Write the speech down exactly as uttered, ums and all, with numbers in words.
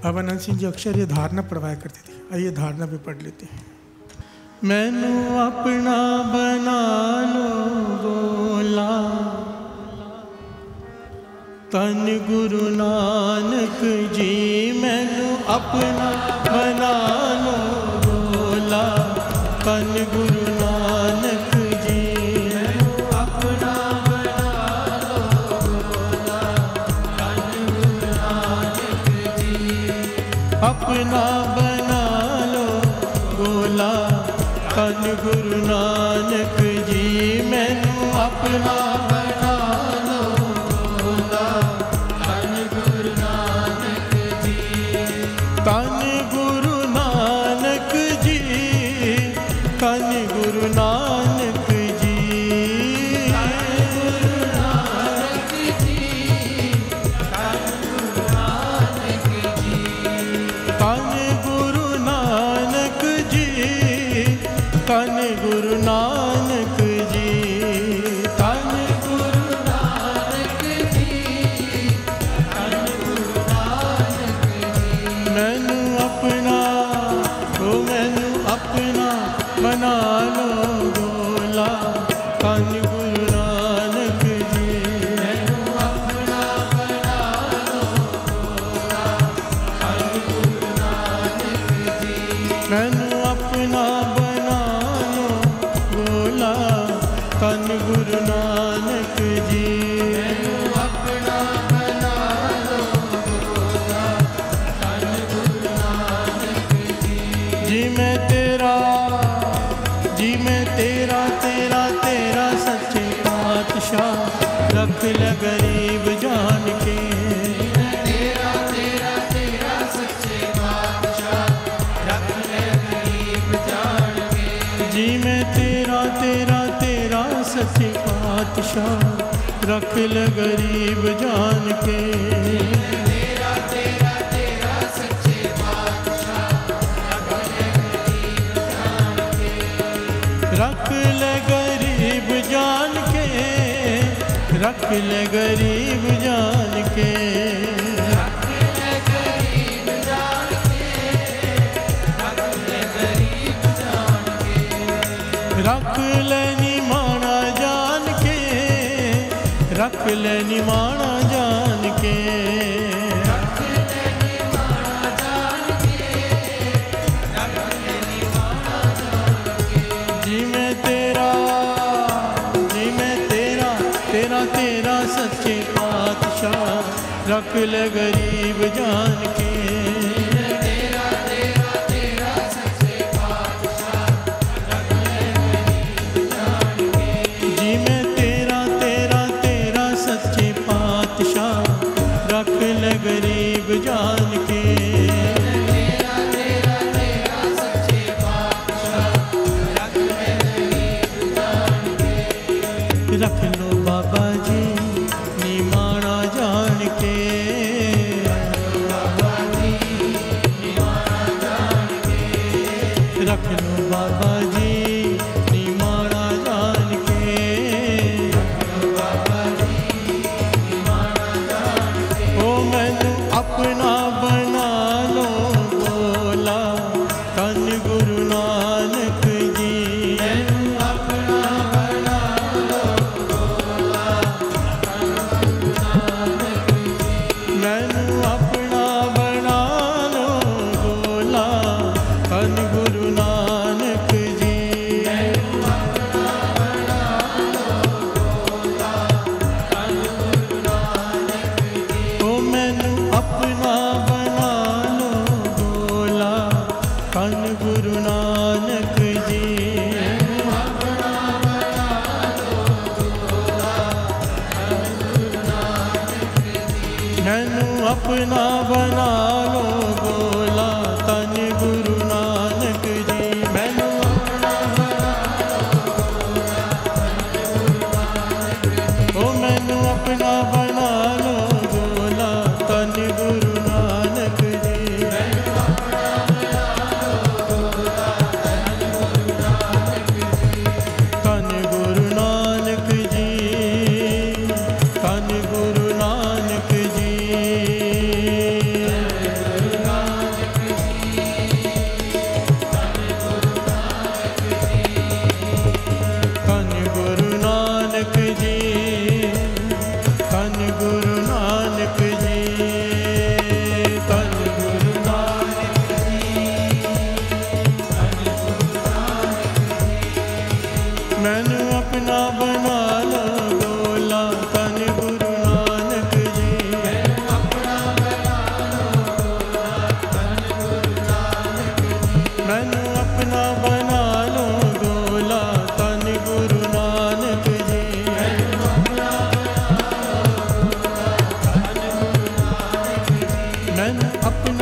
बाबा नंद सिंह जी अक्सर ये धारणा पढ़वाया करते थे। आइए धारणा भी पढ़ लेते हैं। मैनू अपना बना लो बोला, तन गुरु नानक जी मैनू अपना बना लो बोला, तन गुरु नानक जी मैनू अपना बना लो बोला, तन गुरु नानक जी अपना बना लो बोला, तन गुरु नानक जी मैनू अपना बना लो बोला, तन गुरु नानक जी, तन गुरु नानक जी, तन गुरु नानक जी, तन गुरु नानक जी, तन गुरु नानक जी, तन गुरु नानक जी, तन गुरु नानक जी, मैनू अपना तो मैनू अपना बना लो बोला, तन गुरु नानक जी मैनू अपना बना लो बोला, तन गुरु नानक जी मैनू अपना बना लो बोला, तन गुरु नानक जी मैनू अपना बना लो बोला, तन गुरु नानक जी, जी मैं तेरा जी मैं तेरा तेरा तेरा सच्चे पातशाह, रख ले गरीब जान के, तेरा तेरा तेरा सच्चे पातशाह, रख ले गरीब जान के, जी मैं तेरा तेरा तेरा सच्चे पातशाह, रख ले गरीब जान के, तेरा तेरा तेरा सच्चे पातशाह, रख ले गरीब जान के, रख ले गरीब जान के, रख ले गरीब जान के, रख ले गरीब जान के, रख ले निमाना जान के, रख ले निमाना जान के, रख ले निमाना जान के, रख ले निमाना जान के, जी मैं तेरा जी मैं तेरा तेरा तेरा सच्चे पातशाह, रख ले गरीब जान के, तेरा तेरा तेरा सच्चे पातशाह, रख ले गरीब जान के, जी मैं तेरा तेरा तेरा सच्चे पातशाह, रख ले गरीब जान के, तेरा तेरा तेरा सच्चे पातशाह, रख ले गरीब जान के, रख लो बाबा जी निमाना जान के, रख लो बाबा